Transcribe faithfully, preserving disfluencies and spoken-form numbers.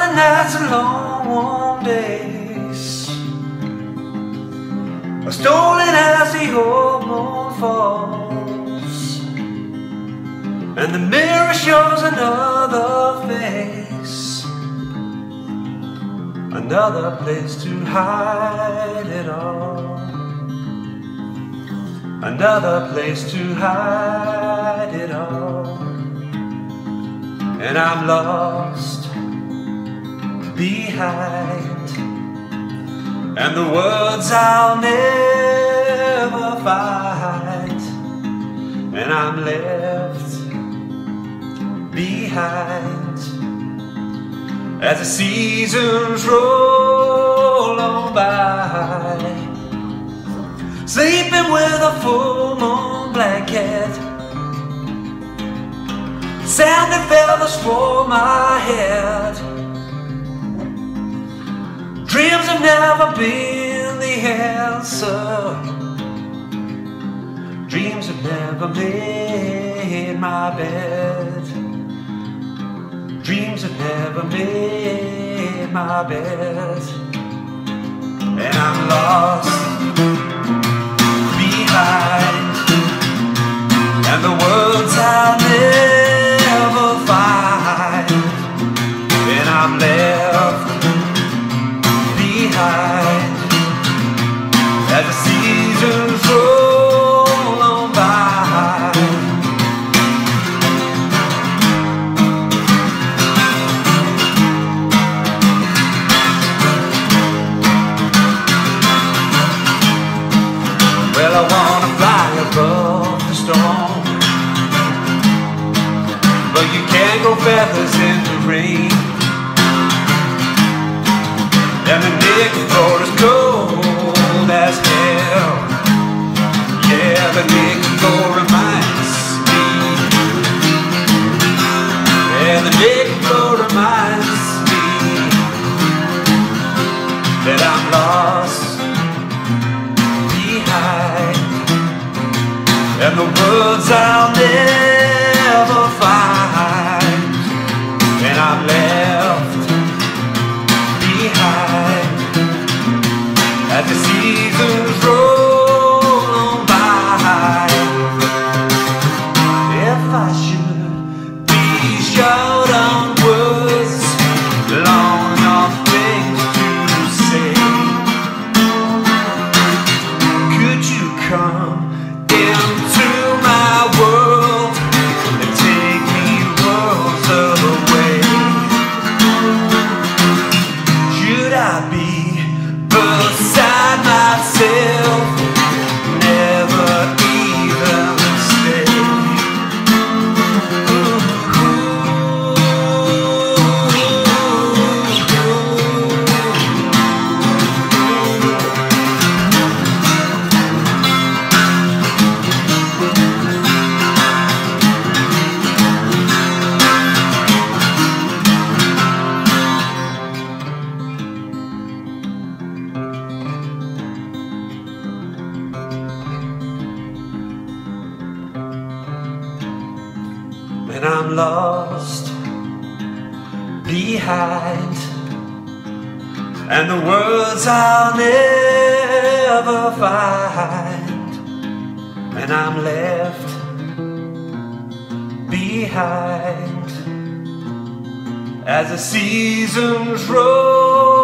lonely nights and long warm days, are stolen as the old moon falls, and the mirror shows another face, another place to hide it all, another place to hide it all. And I'm lost behind, and the words I'll never find, and I'm left behind as the seasons roll on by, sleeping with a full moon blanket, sounding feathers for my head. Dreams have never been the answer, dreams have never made my bed, dreams have never made my bed. And I'm lost behind, and the words I'll never find, and I'm left behind as the seasons roll on by. Well, I wanna fly above the storm, but you can't go feathers in the rain, and the nickel floor is cold as hell. Yeah, the nickel floor reminds me, yeah, the nickel floor reminds me that I'm lost behind, and the words I'll never find, and I'm left behind as the seasons roll on by. If I should be short on words, long enough things to say, could you come into my world and take me worlds away? Should I be beside myself, never even stay? And I'm lost behind, and the words I'll never find, and I'm left behind as the seasons roll